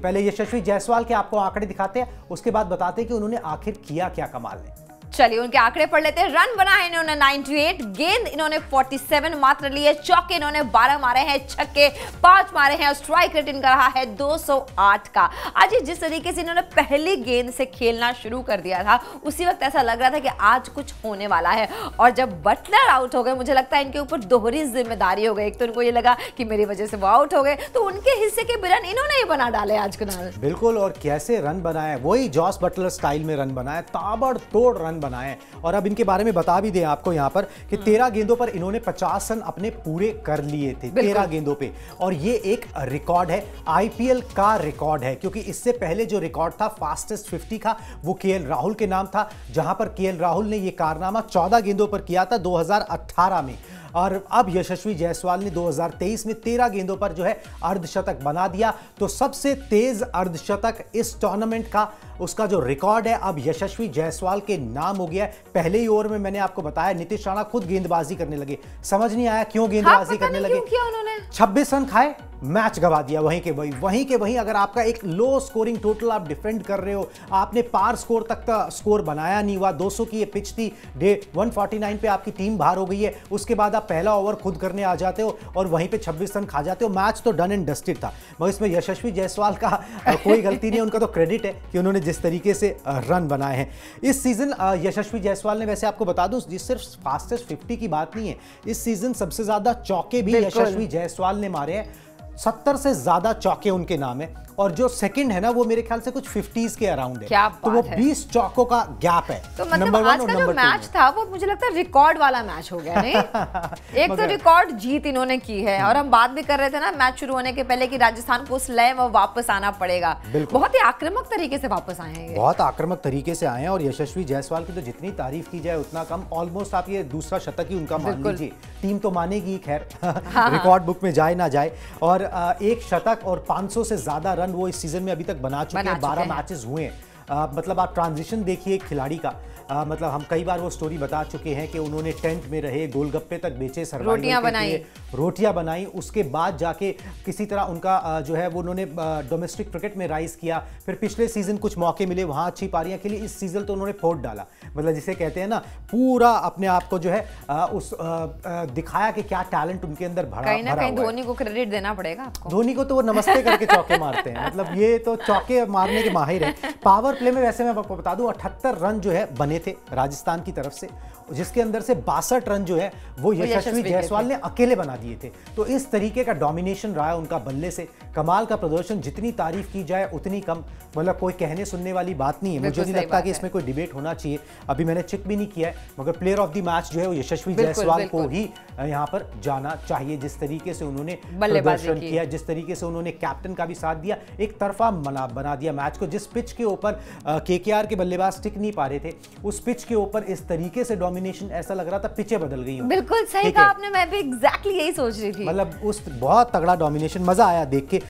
पहले यशस्वी जायसवाल के आपको आंकड़े दिखाते हैं, उसके बाद बताते हैं कि उन्होंने आखिर किया क्या कमाल ने। चलिए उनके आंकड़े पढ़ लेते हैं। रन बना है इन्होंने 98, गेंद इन्होंने 47 मात्र लिए, चौके इन्होंने 12 मारे हैं, छक्के 5 मारे हैं और स्ट्राइक रेट इनका रहा है 208 का। आज जिस तरीके से इन्होंने पहली गेंद से खेलना शुरू कर दिया था, उसी वक्त ऐसा लग रहा था कि आज कुछ होने वाला है। और जब बटलर आउट हो गए, मुझे लगता है इनके ऊपर दोहरी जिम्मेदारी हो गई। एक तो उनको ये लगा कि मेरी वजह से वो आउट हो गए, तो उनके हिस्से के भी रन इन्होंने ही बना डाले आज कुणाल। बिल्कुल, और कैसे रन बनाए, वही जॉस बटलर स्टाइल में रन बनाए, ताबड़तोड़ रन बनाए। और अब इनके बारे में बता भी दें आपको यहाँ पर कि 13 गेंदों पर इन्होंने 50 रन अपने पूरे कर लिए थे, 13 गेंदों पे। और ये एक रिकॉर्ड है, आईपीएल का रिकॉर्ड है, क्योंकि इससे पहले जो रिकॉर्ड था फास्टेस्ट 50 का, वो केएल राहुल के नाम था, जहां पर केएल राहुल ने ये कारनामा 14 गेंदों पर किया था 2018 में। और अब यशस्वी जायसवाल ने 2023 में 13 गेंदों पर जो है अर्धशतक बना दिया। तो सबसे तेज अर्धशतक इस टूर्नामेंट का उसका जो रिकॉर्ड है अब यशस्वी जायसवाल के नाम हो गया है। पहले ही ओवर में मैंने आपको बताया नीतीश राणा खुद गेंदबाजी करने लगे, समझ नहीं आया क्यों गेंदबाजी करने लगे, 26 रन खाए, मैच गवा दिया वहीं के वहीं। अगर आपका एक लो स्कोरिंग टोटल आप डिफेंड कर रहे हो, आपने पार स्कोर तक का स्कोर बनाया नहीं हुआ, 200 की ये पिच थी, डे 149 पे आपकी टीम बाहर हो गई है, उसके बाद आप पहला ओवर खुद करने आ जाते हो और वहीं पे 26 रन खा जाते हो, मैच तो डन एंड डस्टेड था। मगर इसमें यशस्वी जायसवाल का कोई गलती नहीं है, उनका तो क्रेडिट है कि उन्होंने जिस तरीके से रन बनाए हैं इस सीजन। यशस्वी जायसवाल ने, वैसे आपको बता दूं, सिर्फ फास्टेस्ट 50 की बात नहीं है, इस सीजन सबसे ज्यादा चौके भी यशस्वी जायसवाल ने मारे हैं, 70 से ज्यादा चौके उनके नाम है। और जो सेकंड है ना, वो मेरे ख्याल से कुछ 50s के अराउंड है, तो वो 20 चौकों का गैप है। तो मतलब आज का जो मैच था वो मुझे लगता है रिकॉर्ड वाला मैच हो गया नहीं? एक तो रिकॉर्ड जीत इन्होंने की है, और हम बात भी कर रहे थे ना मैच शुरू होने के पहले कि राजस्थान को उस लय में वापस आना पड़ेगा। बहुत ही आक्रामक तरीके से वापस आए हैं, बहुत आक्रामक तरीके से आए हैं। और यशस्वी जायसवाल की तो जितनी तारीफ की जाए उतना कम, ऑलमोस्ट आप ये दूसरा शतक ही उनका मान लीजिए, टीम तो मानेगी खैर, रिकॉर्ड बुक में जाए ना जाए। और एक शतक और 500 से ज्यादा रन वो इस सीजन में अभी तक बना चुके हैं, 12 मैचेस हुए हैं। मतलब आप ट्रांजिशन देखिए खिलाड़ी का, मतलब हम कई बार वो स्टोरी बता चुके हैं कि उन्होंने टेंट में रहे, गोलगप्पे तक बेचे, रोटियां बनाई, उसके बाद जाके किसी तरह उनका जो है वो उन्होंने डोमेस्टिक क्रिकेट में राइज किया। फिर पिछले सीजन कुछ मौके मिले, वहां अच्छी पारियां खेली, इस सीजन तो उन्होंने फोड़ डाला, मतलब जिसे कहते हैं ना, पूरा अपने आप को जो है दिखाया कि क्या टैलेंट उनके अंदर भरा कहीं ना कहीं धोनी को क्रेडिट देना पड़ेगा आपको। धोनी को तो वो नमस्ते करके चौके मारते हैं, मतलब ये तो चौके मारने के माहिर है। पावर प्ले में वैसे मैं आपको बता दूं 78 रन जो है बने थे राजस्थान की तरफ से, जिसके अंदर से 62 रन जो है वो यशस्वी जायसवाल ने अकेले बना दिए थे। तो इस तरीके का डोमिनेशन रहा है उनका बल्ले से, कमाल का प्रदर्शन, जितनी तारीफ की जाए उतनी कम, मतलब कोई कहने सुनने वाली बात नहीं है। मुझे नहीं लगता कि इसमें कोई डिबेट होना चाहिए। अभी मैंने चेक भी नहीं किया है, मगर प्लेयर ऑफ द मैच जो है वो यशस्वी जायसवाल को ही यहाँ पर जाना चाहिए। जिस तरीके से उन्होंने प्रदर्शन किया, जिस तरीके से उन्होंने कैप्टन का भी साथ दिया, एक तरफा बना दिया मैच को। जिस पिच के ऊपर केकेआर के बल्लेबाज टिक नहीं पा रहे थे, उस पिच के ऊपर इस तरीके से डोमिनेशन, ऐसा लग रहा था पिचें बदल गई हो। बिल्कुल सही कहा आपने, मैं भी एग्जैक्टली यही सोच रही थी। मतलब उस बहुत तगड़ा डोमिनेशन, मजा आया देख के।